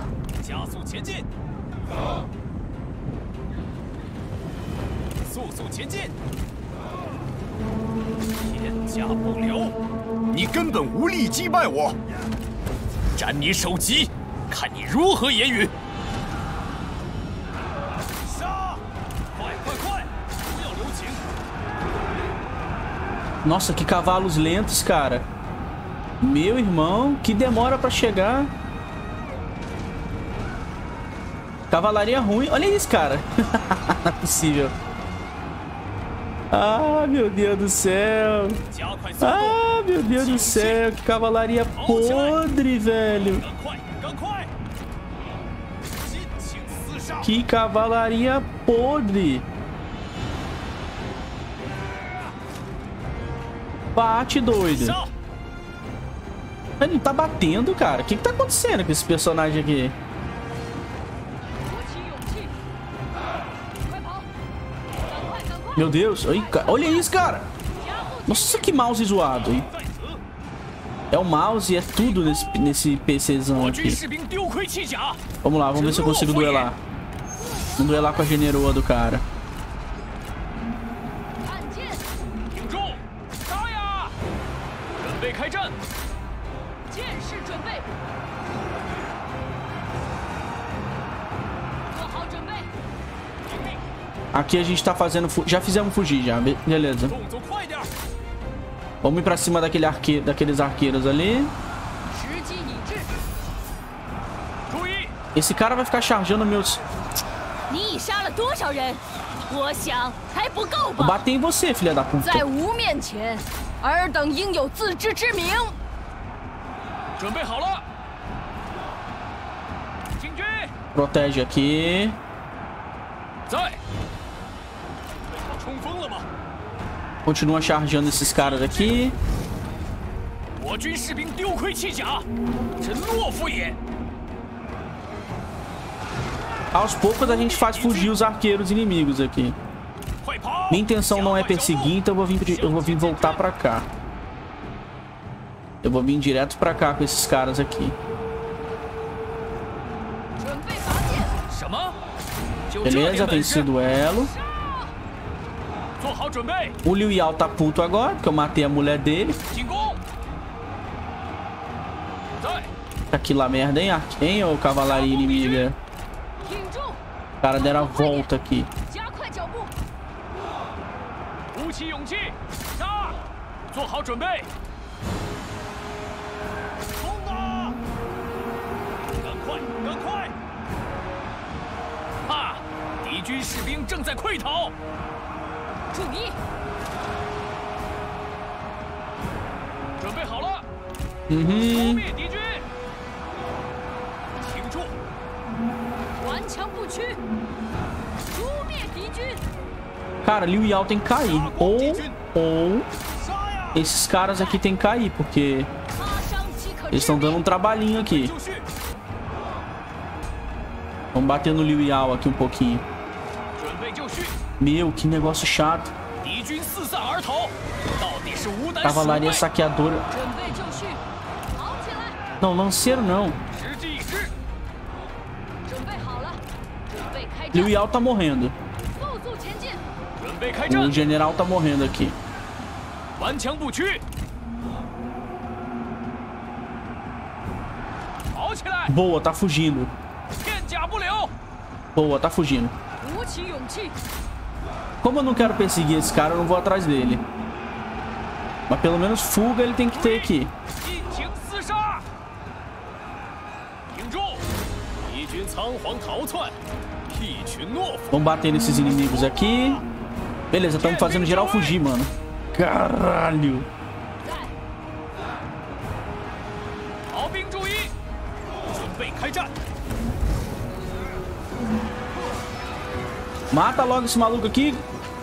Nossa, que cavalos lentos, cara. Meu irmão, que demora pra chegar. Cavalaria ruim. Olha isso, cara. Não é possível. Ah, meu Deus do céu. Ah, meu Deus do céu. Que cavalaria podre, velho. Que cavalaria podre. Bate, doido. Ele não tá batendo, cara. O que que tá acontecendo com esse personagem aqui? Meu Deus, olha isso, cara. Nossa, que mouse zoado, hein? É o mouse e é tudo nesse, nesse PCzão aqui. Vamos lá, vamos ver se eu consigo duelar. Vamos duelar com a generoa do cara. Aqui a gente tá fazendo... Já fizemos fugir, já. Beleza. Vamos ir pra cima daquele arque... daqueles arqueiros ali. Esse cara vai ficar chargeando meus... Vou bater em você, filha da puta. Protege aqui. Continua chargeando esses caras aqui. Aos poucos a gente faz fugir os arqueiros inimigos aqui. Minha intenção não é perseguir, então eu vou vir, eu vou vir voltar pra cá. Eu vou vir direto pra cá com esses caras aqui. Beleza, venci o duelo. O Liu Yao tá puto agora, porque eu matei a mulher dele. Tá aqui lá merda, hein, hein, ô cavalaria inimiga. O cara deram a volta aqui. 做好准备。冲啊！赶快，赶快！啊！敌军士兵正在溃逃。注意！准备好了。 嗯哼。 消灭敌军。挺住！顽强不屈。诛灭敌军。 Cara, Liu Yao tem que cair. Ou, ou esses caras aqui tem que cair, porque eles estão dando um trabalhinho aqui. Vamos bater no Liu Yao aqui um pouquinho. Meu, que negócio chato. Cavalaria saqueadora. Não, lanceiro não. Liu Yao tá morrendo. O general tá morrendo aqui. Boa, tá fugindo. Boa, tá fugindo. Como eu não quero perseguir esse cara, eu não vou atrás dele. Mas pelo menos fuga ele tem que ter aqui. Vamos bater nesses inimigos aqui. Beleza, estamos fazendo geral fugir, mano. Caralho. Mata logo esse maluco aqui.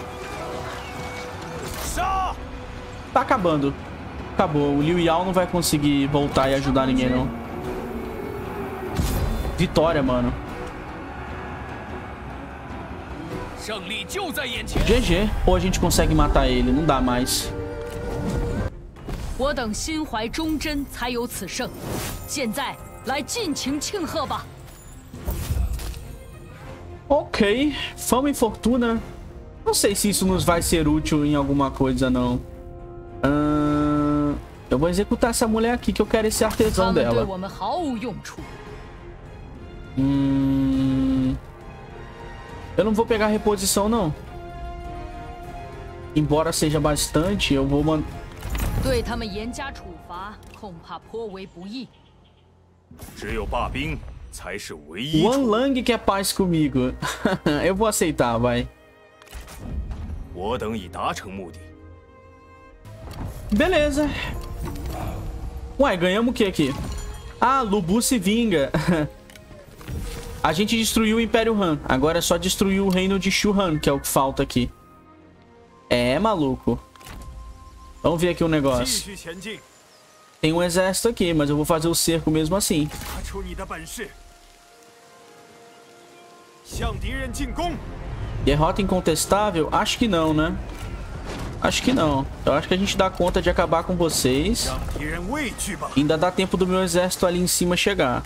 Tá acabando. Acabou. O Liu Yao não vai conseguir voltar e ajudar ninguém, não. Vitória, mano. G G. Ou a gente consegue matar ele. Não dá mais. Ok. Fama e fortuna. Não sei se isso nos vai ser útil em alguma coisa, não. Hum, eu vou executar essa mulher aqui, que eu quero esse artesão dela. Hum... Eu não vou pegar reposição, não. Embora seja bastante, eu vou mandar... Wan Lang quer paz comigo. Eu vou aceitar, vai. Beleza. Ué, ganhamos o que aqui? Ah, Lu Bu se vinga. A gente destruiu o Império Han. Agora é só destruir o reino de Shu Han, que é o que falta aqui. É, maluco. Vamos ver aqui um negócio. Tem um exército aqui, mas eu vou fazer o cerco mesmo assim. Derrota incontestável? Acho que não, né? Acho que não. Eu acho que a gente dá conta de acabar com vocês. Ainda dá tempo do meu exército ali em cima chegar.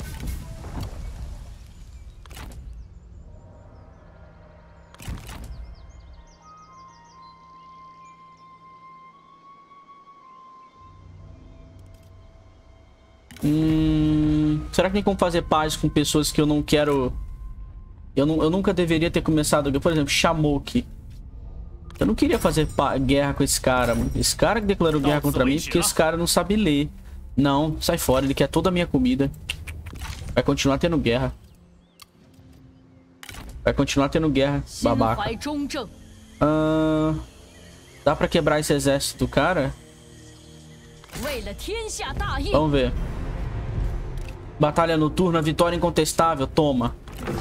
Hum, será que tem como fazer paz com pessoas que eu não quero... Eu, não, eu nunca deveria ter começado... Por exemplo, Shamok. Eu não queria fazer guerra com esse cara, mano. Esse cara que declarou guerra contra mim porque esse cara não sabe ler. Não, sai fora. Ele quer toda a minha comida. Vai continuar tendo guerra. Vai continuar tendo guerra, babaca. Ah, dá pra quebrar esse exército do cara? Vamos ver. Batalha noturna, vitória incontestável. Toma.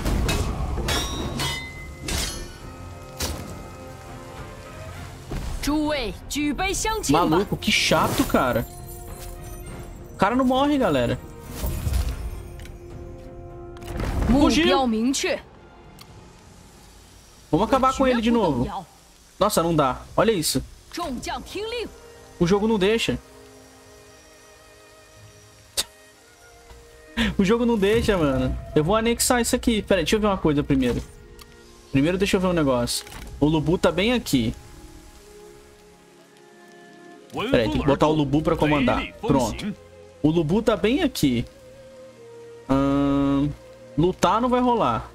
Maluco, que chato, cara. O cara não morre, galera. Fugiu. Vamos acabar com ele de novo. Nossa, não dá. Olha isso. O jogo não deixa. O jogo não deixa, mano. Eu vou anexar isso aqui. Pera aí, deixa eu ver uma coisa primeiro. Primeiro deixa eu ver um negócio. O Lu Bu tá bem aqui. Pera aí, tem que botar o Lu Bu pra comandar. Pronto. O Lu Bu tá bem aqui. Hum, lutar não vai rolar.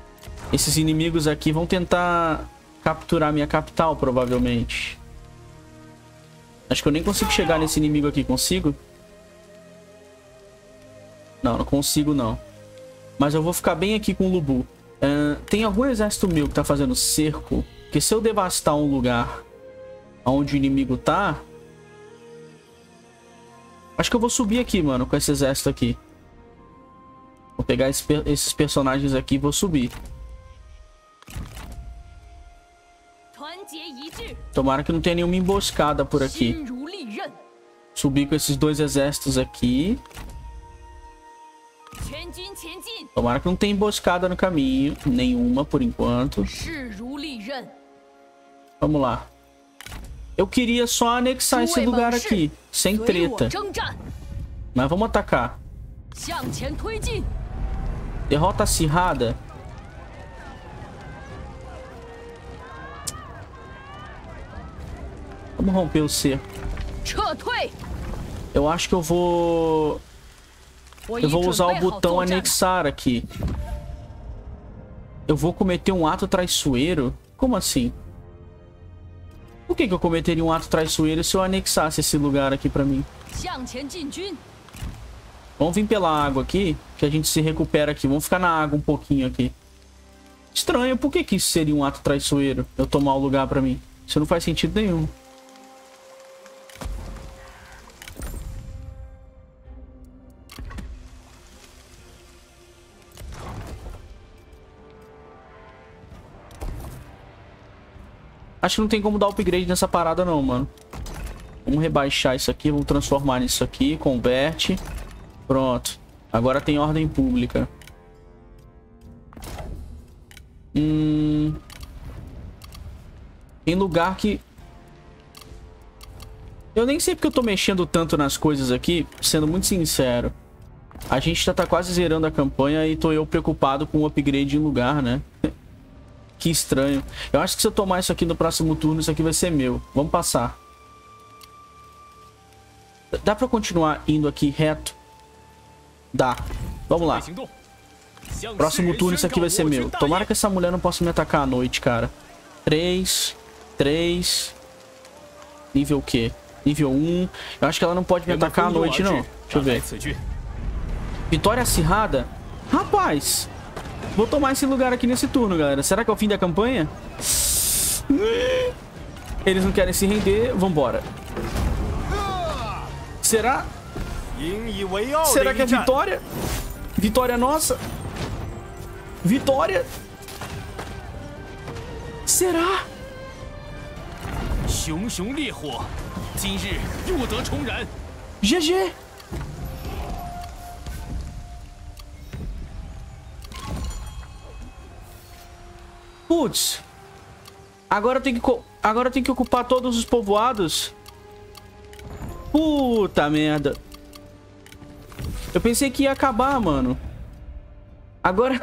Esses inimigos aqui vão tentar capturar minha capital, provavelmente. Acho que eu nem consigo chegar nesse inimigo aqui. Consigo? Não, não consigo não. Mas eu vou ficar bem aqui com o Lubu. Uh, tem algum exército meu que tá fazendo cerco? Porque se eu devastar um lugar onde o inimigo tá... Acho que eu vou subir aqui, mano, com esse exército aqui. Vou pegar esse, esses personagens aqui e vou subir. Tomara que não tenha nenhuma emboscada por aqui. Subir com esses dois exércitos aqui. Tomara que não tenha emboscada no caminho. Nenhuma por enquanto. Vamos lá. Eu queria só anexar esse lugar aqui. Sem treta. Mas vamos atacar. Derrota acirrada. Vamos romper o cerco. Eu acho que eu vou... Eu vou usar o botão anexar aqui. Eu vou cometer um ato traiçoeiro? Como assim? Por que que eu cometeria um ato traiçoeiro se eu anexasse esse lugar aqui pra mim? Vamos vir pela água aqui, que a gente se recupera aqui. Vamos ficar na água um pouquinho aqui. Estranho, por que que isso seria um ato traiçoeiro? Eu tomar o lugar pra mim? Isso não faz sentido nenhum. Acho que não tem como dar upgrade nessa parada não, mano. Vamos rebaixar isso aqui, vamos transformar nisso aqui, converte. Pronto. Agora tem ordem pública. Hum... Tem lugar que... Eu nem sei porque eu tô mexendo tanto nas coisas aqui, sendo muito sincero. A gente já tá quase zerando a campanha e tô eu preocupado com o upgrade em lugar, né? Que estranho. Eu acho que se eu tomar isso aqui no próximo turno, isso aqui vai ser meu. Vamos passar. Dá pra continuar indo aqui reto? Dá. Vamos lá. Próximo turno, isso aqui vai ser meu. Tomara que essa mulher não possa me atacar à noite, cara. três. três. Nível o quê? Nível um. Eu acho que ela não pode me atacar à noite, não. Deixa eu ver. Vitória acirrada? Rapaz... Vou tomar esse lugar aqui nesse turno, galera. Será que é o fim da campanha? Eles não querem se render. Vambora. Será? Será que é vitória? Vitória nossa? Vitória? Será? G G! Putz, agora tem que agora tem que ocupar todos os povoados. Puta merda. Eu pensei que ia acabar, mano. Agora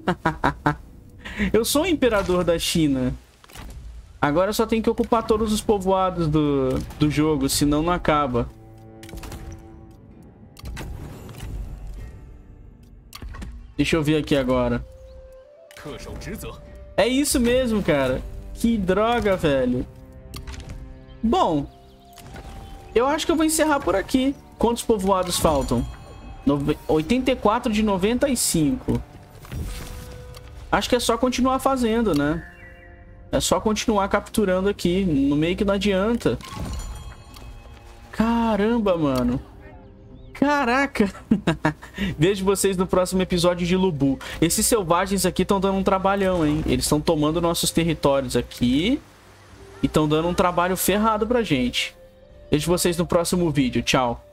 eu sou o imperador da China. Agora eu só tenho que ocupar todos os povoados do, do jogo, senão não acaba. Deixa eu ver aqui agora. É isso mesmo, cara. Que droga, velho. Bom, eu acho que eu vou encerrar por aqui. Quantos povoados faltam? oitenta e quatro de noventa e cinco. Acho que é só continuar fazendo, né? É só continuar capturando aqui. No meio que não adianta. Caramba, mano. Caraca. Vejo vocês no próximo episódio de Lubu. Esses selvagens aqui estão dando um trabalhão, hein? Eles estão tomando nossos territórios aqui. E estão dando um trabalho ferrado pra gente. Vejo vocês no próximo vídeo. Tchau.